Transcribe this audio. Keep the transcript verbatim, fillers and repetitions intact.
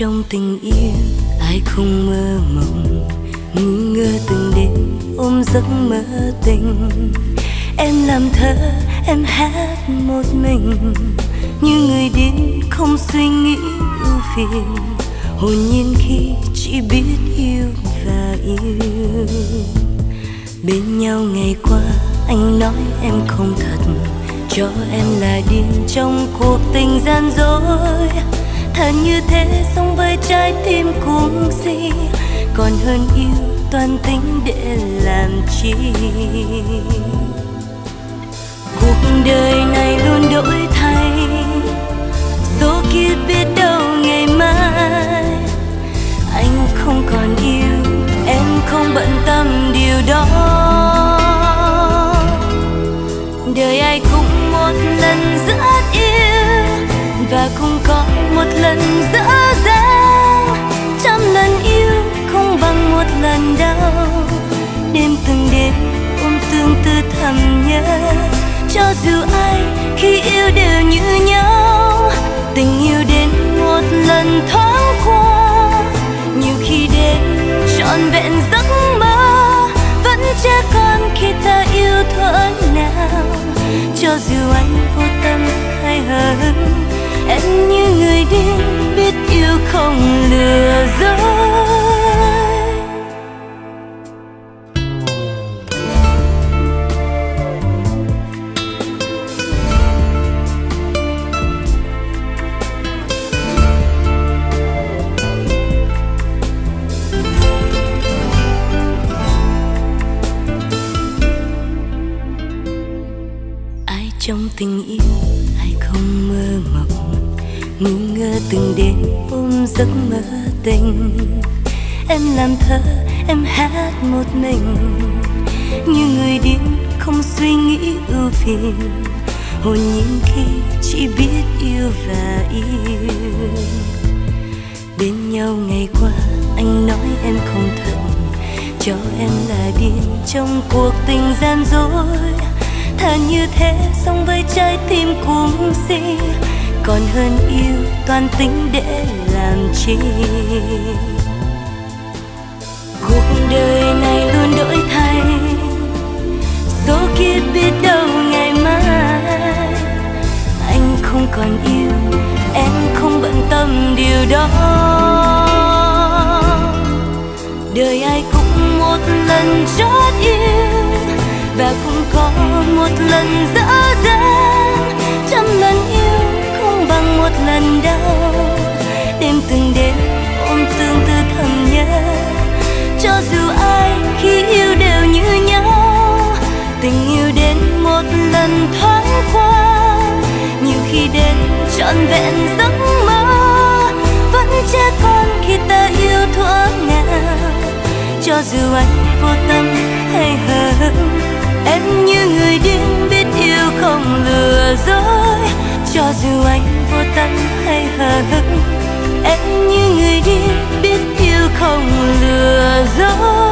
trong tình yêu ai không mơ mộng, ngu ngơ từng đêm ôm giấc mơ tình. Em làm thơ, em hát một mình, như người điên không suy nghĩ ưu phiền, hồn nhiên khi chỉ biết yêu và yêu. Bên nhau ngày qua anh nói em không thật, cho em là điên trong cuộc tình gian dối. Thật như thế sống với trái tim cũng gì, còn hơn yêu toàn tính để làm chi. Cuộc đời này luôn đổi thay, số kiếp biết đâu ngày mai anh không còn yêu, em không bận tâm điều đó. Đời ai cũng một lần rất yêu, và cũng có một lần dở dang. Trăm lần yêu không bằng một lần đau, đêm từng đêm ôm tương tư thầm nhớ. Cho dù ai khi yêu đều như nhau, tình yêu đến một lần thoáng qua, nhiều khi đến trọn vẹn giấc mơ. Vẫn trẻ con khi ta yêu thuở nào, cho dù anh vô tâm hay hờ hững, em như người điên biết yêu không lừa dối. Trong tình yêu ai không mơ mộng, ngu ngơ từng đêm ôm giấc mơ tình. Em làm thơ, em hát một mình, như người điên không suy nghĩ ưu phiền, hồn nhiên khi chỉ biết yêu và yêu. Bên nhau ngày qua anh nói em không thật, cho em là điên trong cuộc tình gian dối. Thà như thế sống với trái tim cũng gì, còn hơn yêu toàn tính để làm chi. Cuộc đời này luôn đổi thay, số kiếp biết đâu ngày mai anh không còn yêu, em không bận tâm điều đó. Đời ai cũng một lần chót yêu, và cũng có một lần dở dang. Trăm lần yêu không bằng một lần đau, đêm từng đêm ôm tương tư thầm nhớ. Cho dù ai khi yêu đều như nhau, tình yêu đến một lần thoáng qua, nhiều khi đến trọn vẹn giấc mơ. Vẫn trẻ con khi ta yêu thuở nào, cho dù anh vô tâm hay hờ hững, em như người điên biết yêu không lừa dối. Cho dù anh vô tâm hay hờ hững, em như người điên biết yêu không lừa dối.